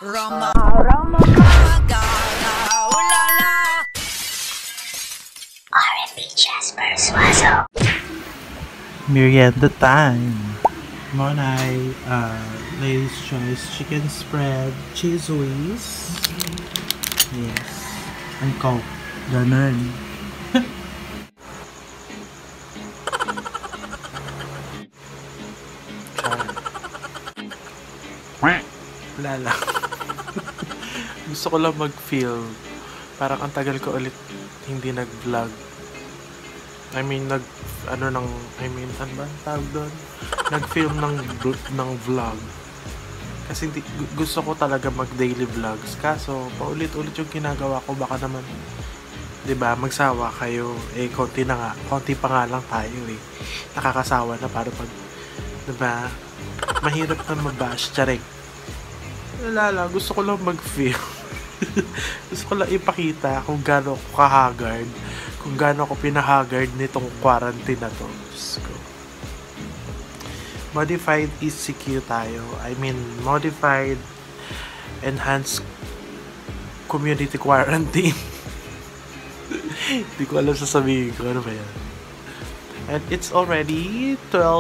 Rama, Rama, Gaga, ulala. R&B Jasper Swazo. Merienda time. Monay, Ladies' Choice chicken spread, cheese whiz. Yes. And Coke. Ganun. Wala lang. Gusto ko lang mag-feel. Parang ang tagal ko ulit hindi nag-vlog. Ano ba tawag doon? Nag-film ng vlog. Kasi gusto ko talaga mag-daily vlogs. Kaso, paulit-ulit yung ginagawa ko. Baka naman, 'di ba, magsawa kayo. Konti na nga. Konti pa nga lang tayo eh. Nakakasawa na para pag, 'di ba? Mahirap na mabash. Tsarek. Wala lang. Gusto ko lang mag-film. Gusto ko lang ipakita kung gaano ako kahagard. Kung gaano ako pinahagard nitong quarantine na to. Diyos ko. Modified ECQ tayo. Modified Enhanced Community Quarantine. Hindi ko alam sasabihin ko. Ano ba yan? And it's already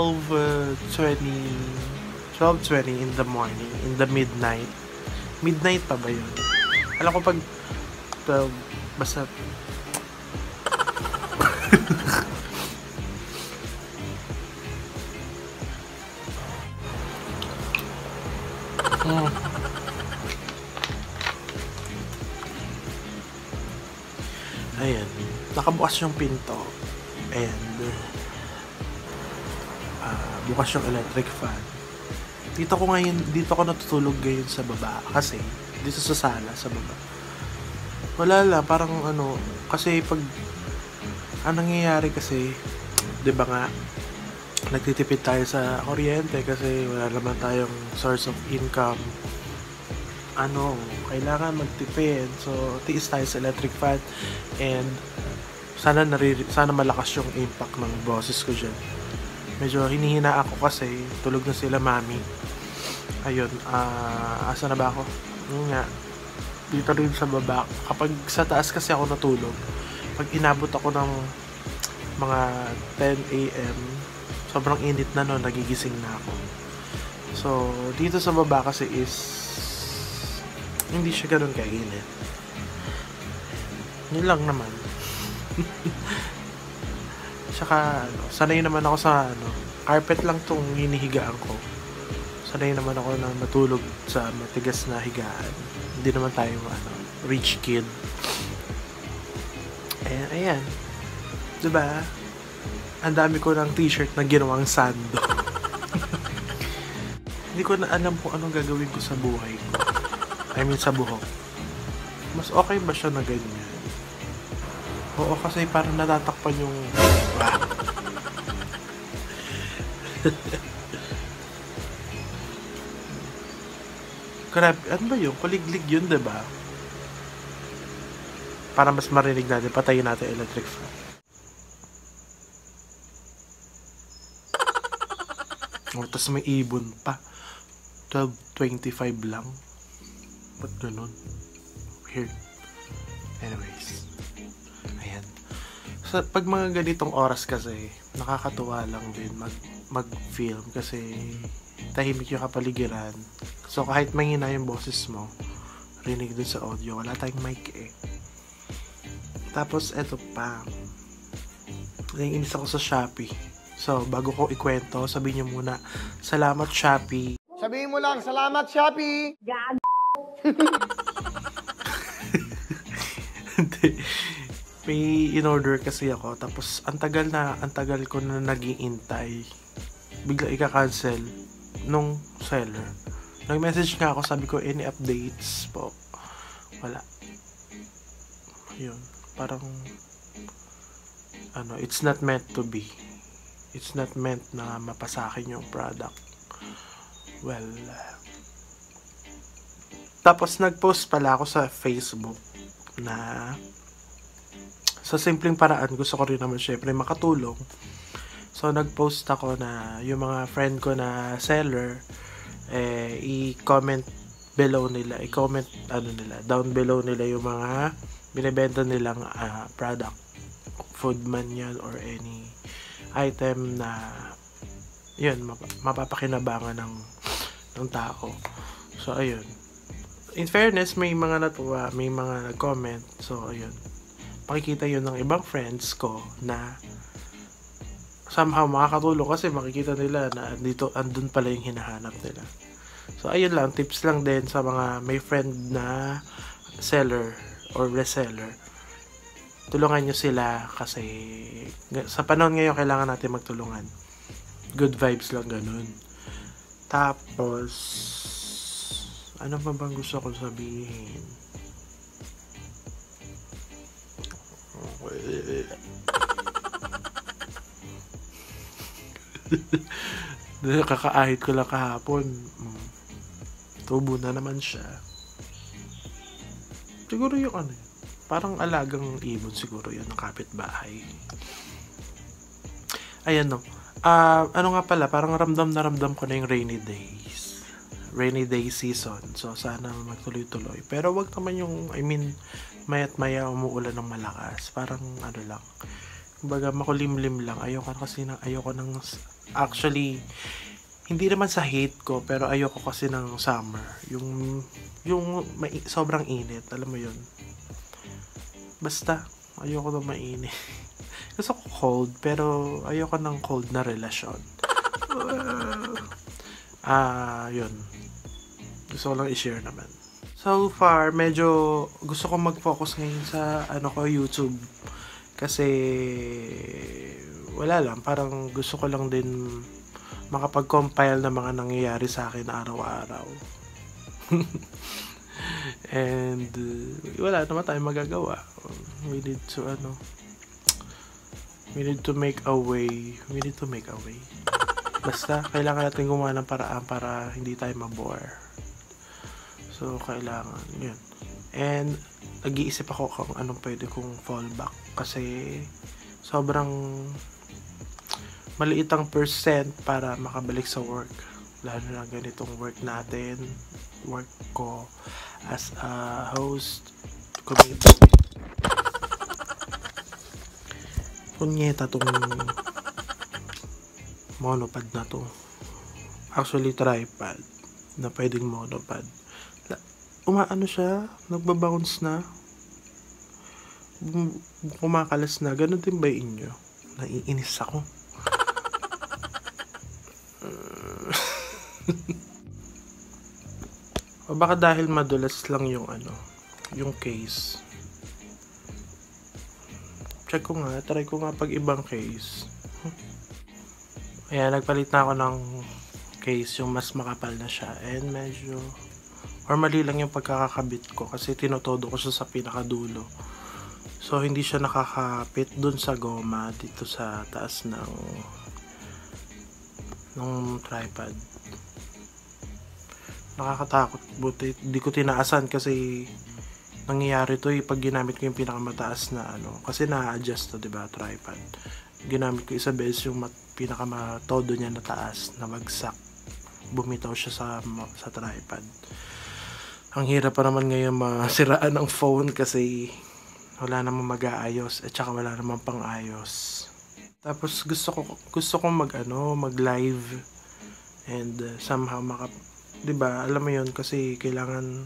12:20 in the morning. In the midnight. Midnight pa ba yun? Alam ko pag 12, basta ayan, nakabukas yung pinto and bukas yung electric fan. Dito ako natutulog ngayon sa baba kasi dito sa sala sa baba. Wala lang, parang kasi pag nangyayari kasi, 'di ba nga, nagtitipid tayo sa kuryente kasi wala naman tayong source of income. Kailangan magtipid. So, tiis tayo sa electric fan and sana malakas yung impact ng boses ko dyan. Medyo hinihina ako kasi tulog na sila mami. Ayun, asa na ba ako? Yun nga, dito rin sa baba. Kapag sa taas kasi ako natulog, pag inabot ako ng mga 10 AM, sobrang init na nun, nagigising na ako. So, dito sa baba kasi is hindi siya ganun kainit. Yun lang naman. Tsaka, sanay naman ako sa carpet lang tong hinihigaan ko. Sanay naman ako na matulog sa matigas na higaan. Hindi naman tayo rich kid. Ayan. Diba? Ang dami ko ng t-shirt na ginawang sando. Hindi ko na alam kung anong gagawin ko sa buhay ko. Sa buhok. Mas okay ba siya na ganyan? Oo, kasi parang natatakpan yung grabe, ano ba yun? Kuliglig yun, diba? Para mas marinig natin, patayin natin electric fan. Tapos may ibon pa. 12:25 lang. Ba't ganun? Weird. Anyways. Ayan. So, pag mga ganitong oras kasi, nakakatuwa lang din mag-film kasi tahimik yung kapaligiran. So, kahit mahina yung boses mo, rinig dun sa audio. Wala tayong mic eh. Tapos, eto pa. Naiinis ako sa Shopee. So, bago ko ikwento, sabihin nyo muna, salamat Shopee. Sabihin mo lang, salamat Shopee! May in-order kasi ako, tapos ang tagal ko na nag-iintay. Bigla ika-cancel nung seller. Nag-message nga ako, sabi ko, any updates po? Wala. Yun, parang it's not meant to be. It's not meant na mapasakin yung product. Well, tapos nag-post pala ako sa Facebook na sa simpleng paraan, gusto ko rin naman syempre makatulong. So, nag-post ako na yung mga friend ko na seller, i-comment below nila, i-comment nila, down below nila yung mga binibenta nilang product, food man yan or any item na yun, mapapakinabangan ng tao. So ayun, in fairness, may mga natuwa, may mga nag-comment. So ayun, makikita yun ng ibang friends ko na somehow makakatulong kasi makikita nila na andun pala yung hinahanap nila. So ayun lang, tips lang din sa mga may friend na seller or reseller. Tulungan nyo sila kasi sa panahon ngayon kailangan natin magtulungan. Good vibes lang, ganun. Tapos ano pa bang gusto ko sabihin? Kakaahit ko lang kahapon. Tubo na naman siya. Siguro yung parang alagang ibon siguro yun ng kapitbahay. Ayan no. Ano nga pala, parang ramdam na ramdam ko na yung rainy day season. So sana magtuloy-tuloy. Pero wag naman yung, mayat maya umuulan ng malakas. Parang lang. Kumbaga makulimlim lang. Ayoko ng actually hindi naman sa hate ko, pero ayoko kasi ng summer. Yung sobrang init, alam mo yun. Basta ayoko na mainit. Gusto ko cold, pero ayoko ng cold na relasyon. Yun. Gusto ko lang i-share naman. So far, medyo gusto ko mag-focus ngayon sa YouTube. Kasi wala lang, parang gusto ko lang din makapag-compile ng mga nangyayari sa akin araw-araw. And wala naman tayong magagawa. We need to make a way. Basta kailangan natin gumawa ng paraan para hindi tayo mabore. So kailangan yun. And nag-iisip ako kung anong pwede kong fallback kasi sobrang maliit ang percent para makabalik sa work, lalo na ganitong work natin, work ko as a host community. Punyeta tong monopod na to, actually tripod na pwedeng monopod. Siya, nagbabounce na, kumakalas na. Ganun din ba inyo? Naiinis ako. O baka dahil madulas lang yung case. Try ko nga pag ibang case. Ayan, nagpalit na ako ng case, yung mas makapal na siya. And medyo or mali lang yung pagkakakabit ko kasi tinotodo ko siya sa pinakadulo. So hindi siya nakakapit dun sa goma dito sa taas ng tripod. Nakakatakot. Buti di ko tinaasan kasi nangyayari to pag ginamit ko yung pinakamataas na kasi na-adjust to, diba, tripod. Ginamit ko isa beses yung pinakamatodo niya na taas na bagsak. Bumitaw siya sa tripod. Ang hirap pa naman ngayon masiraan ng phone kasi wala namang mag-aayos at saka wala namang pang-ayos. Tapos gusto ko mag-live and somehow 'di ba? Alam mo 'yun kasi kailangan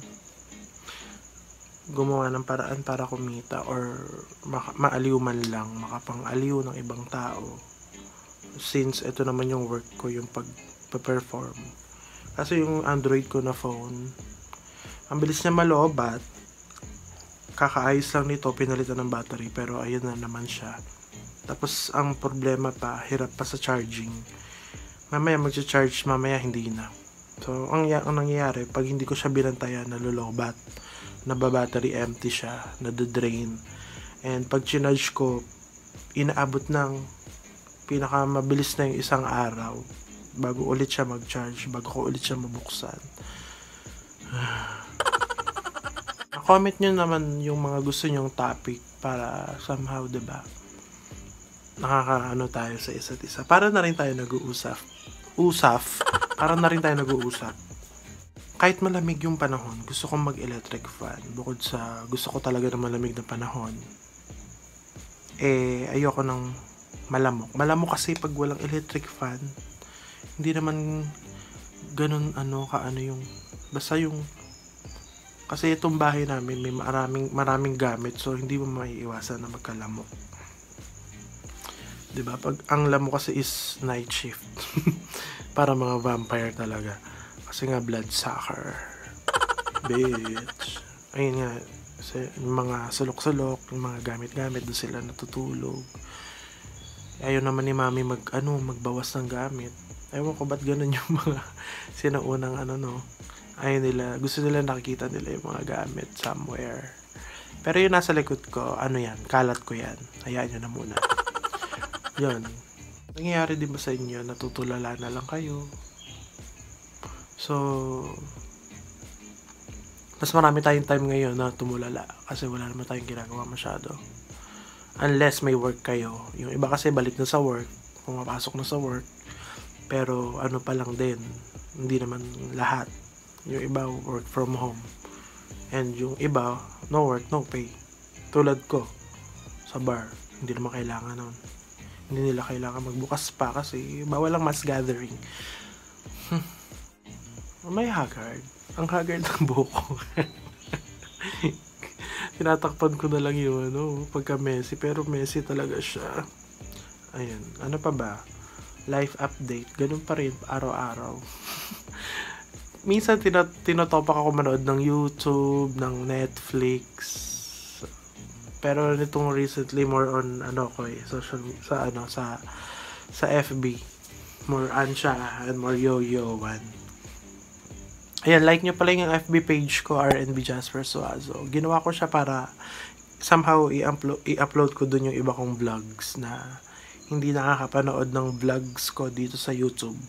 gumawa ng paraan para kumita or maaliw man lang, makapang-aliw ng ibang tao. Since ito naman yung work ko, yung pag-perform. Kasi yung Android ko na phone, ang bilis niya malobat. Kakaayos lang nito, pinalitan ng battery, pero ayun na naman siya. Tapos ang problema pa, hirap pa sa charging. Mamaya magcha-charge, mamaya hindi na. So ang nangyayari, pag hindi ko siya binantayan, nalulobat, nababattery empty siya, nade-drain. And pag chinarge ko, inaabot ng pinakamabilis na yung isang araw bago ulit siya mag-charge, bago ko ulit siya mabuksan. Comment nyo naman yung mga gusto nyong topic para somehow, diba, tayo sa isa't isa. Para na rin tayo nag-uusap. Para na rin tayo nag-uusap. kahit malamig yung panahon, gusto kong mag-electric fan. Bukod sa gusto ko talaga ng malamig na panahon, ayoko ng malamok. Malamok kasi pag walang electric fan, hindi naman ganun yung, basta yung, kasi itong bahay namin may maraming gamit, so hindi mo maiiwasan na magkalamok. 'Di ba? Pag ang lamok kasi is night shift. Para mga vampire talaga. Kasi nga bloodsucker. Bitch. Ayun nga, kasi yung mga sulok-sulok, yung mga gamit-gamit, doon sila natutulog. Ayaw naman ni mami magbawas ng gamit. Ewan ko ba't ganun yung mga sinaunang ayaw nila, gusto nila nakikita nila yung mga gamit somewhere. Pero yung nasa likod ko, yan, kalat ko yan. Hayaan nyo na muna. Yun. Nangyayari din ba sa inyo, natutulala na lang kayo? So, mas marami tayong time ngayon na tumulala kasi wala naman tayong ginagawa masyado. Unless may work kayo. Yung iba kasi balik na sa work, pumapasok na sa work, pero pa lang din, hindi naman lahat. Yung iba work from home, and yung iba no work, no pay. Tulad ko sa bar, hindi naman kailangan nun. Hindi nila kailangan magbukas pa kasi bawal ang mass gathering. May haggard. Ang haggard ng buhok ko. Tinatakpan ko na lang yung pagka messy, pero messy talaga siya. Ayun, ano pa ba? Life update, ganun pa rin araw-araw. Minsan tinotopak ako manood ng YouTube, ng Netflix. Pero nitong recently more on social sa FB. More siya and more yo-yo-wan. Ayan, like nyo pala yung FB page ko, RNB Jasper Suazo. Ginawa ko siya para somehow i-upload ko dun yung iba kong vlogs na hindi nakakapanood ng vlogs ko dito sa YouTube.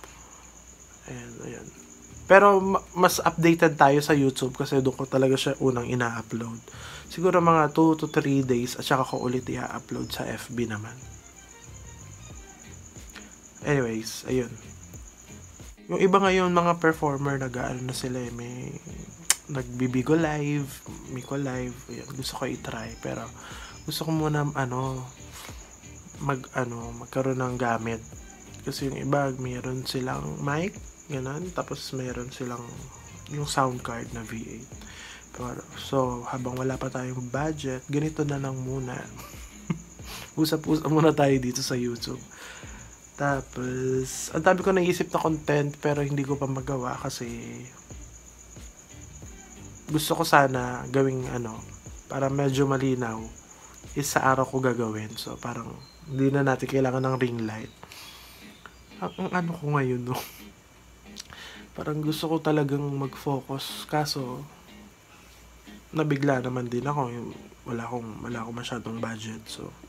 Ayan. Pero mas updated tayo sa YouTube kasi doon ko talaga siya unang ina-upload. Siguro mga 2 to 3 days at saka ko ulit i-upload sa FB naman. Anyways, ayun. Yung iba ngayon, mga performer, na sila may nagbibigo live, Miko live. Ayun, gusto ko i-try. Pero gusto ko muna magkaroon ng gamit. Kasi yung iba, mayroon silang mic, ganun. Tapos mayroon silang yung sound card na V8. So, habang wala pa tayong budget, ganito na lang muna. Usap-usap muna tayo dito sa YouTube. Tapos, ang dami ko naisip na content pero hindi ko pa magawa kasi gusto ko sana gawing para medyo malinaw is sa araw ko gagawin. So, parang hindi na natin kailangan ng ring light. Ang ko ngayon, parang gusto ko talagang mag-focus. Kaso, nabigla naman din ako. Wala akong masyadong budget. So,